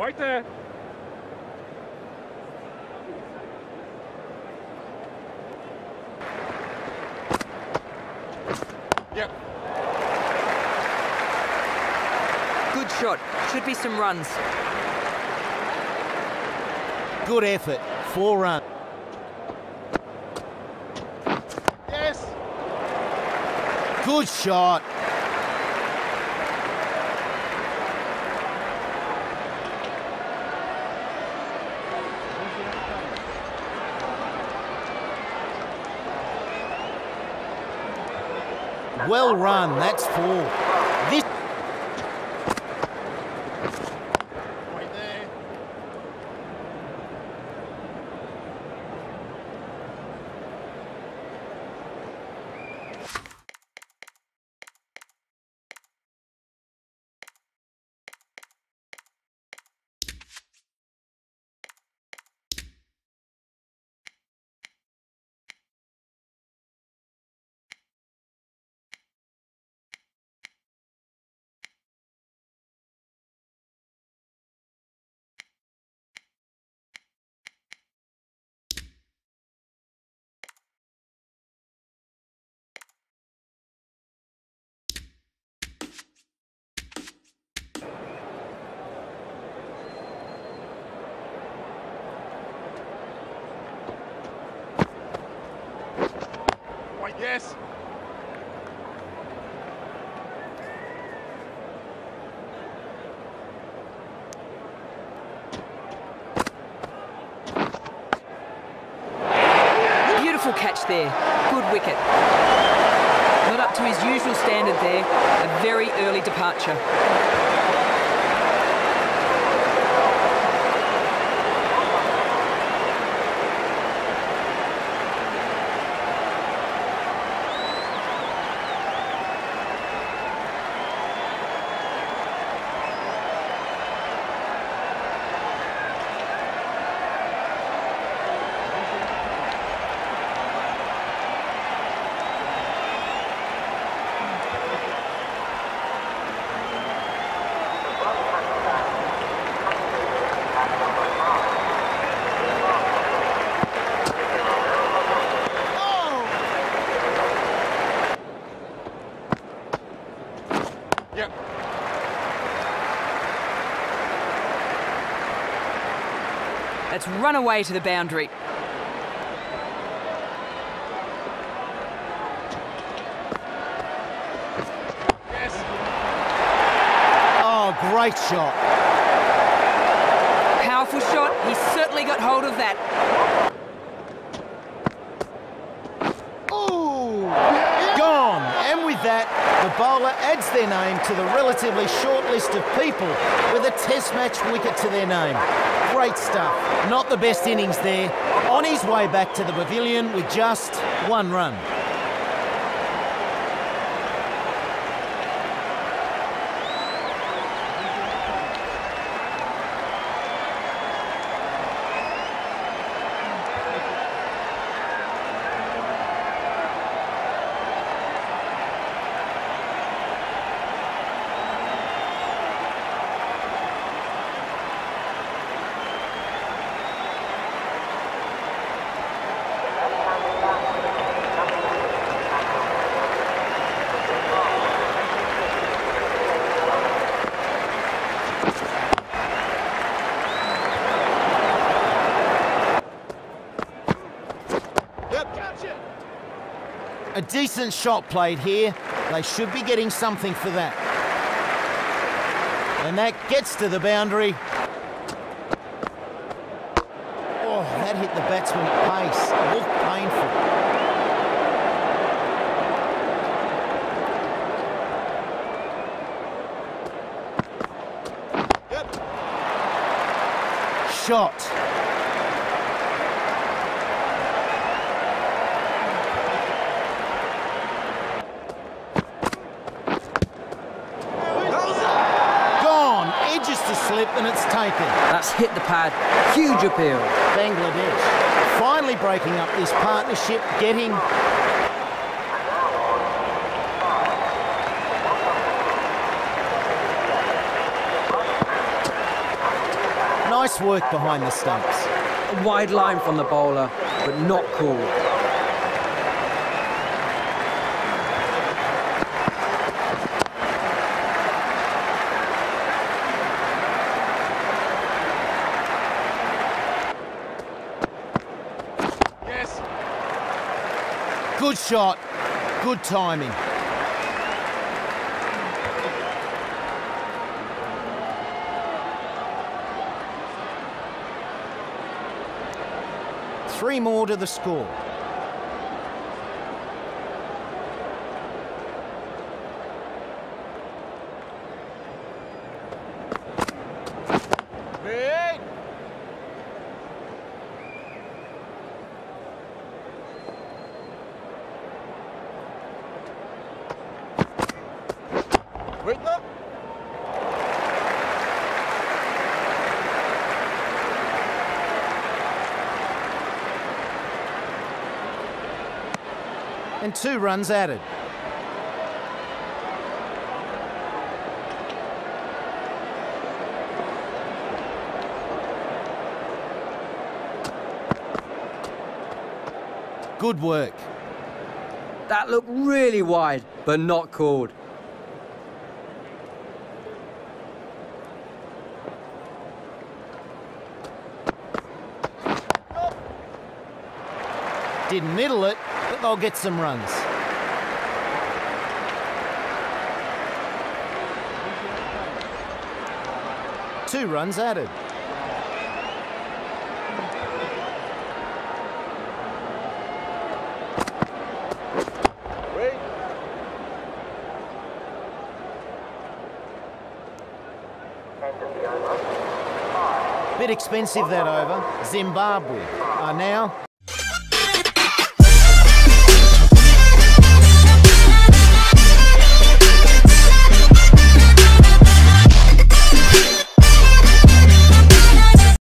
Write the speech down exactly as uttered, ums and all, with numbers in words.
Right there. Yep. Good shot. Should be some runs. Good effort. Four runs. Yes. Good shot. Well run, that's four. This Right there. Right, yes. Beautiful catch there. Good wicket. Not up to his usual standard there. A very early departure. Yep. That's run away to the boundary. Yes. Oh, great shot. Powerful shot. He certainly got hold of that. Ooh, gone. And with that, the bowler adds their name to the relatively short list of people with a test match wicket to their name. Great stuff. Not the best innings there. On his way back to the pavilion with just one run. A decent shot played here. They should be getting something for that. And that gets to the boundary. Oh, that hit the batsman at pace. It looked painful. Yep. Shot. Edges to slip and it's taken. That's hit the pad. Huge appeal. Bangladesh finally breaking up this partnership, getting Nice work behind the stumps. A wide line from the bowler, but not cool. Yes. Good shot. Good timing. Three more to the score. Big. Wait up. And two runs added. Good work. That looked really wide, but not called. Didn't middle it, but they'll get some runs. Two runs added. Wait. Bit expensive that over. Zimbabwe are now